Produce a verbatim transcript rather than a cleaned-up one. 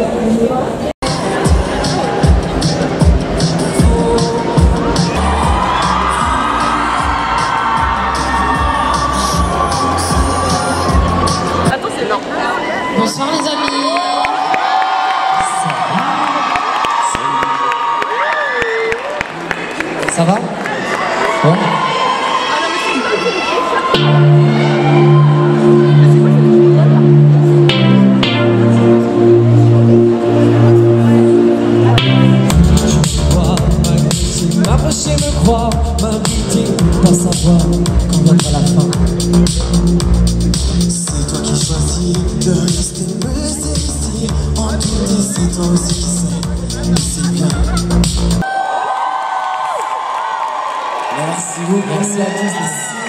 Bonsoir les amis. Ça va? Bon. M'approcher, me croire, m'inviter, pas savoir quand viendra la fin. C'est toi qui choisis de rester me saisir. En tout et c'est toi aussi qui sais, mais c'est bien. Merci beaucoup, merci à tous.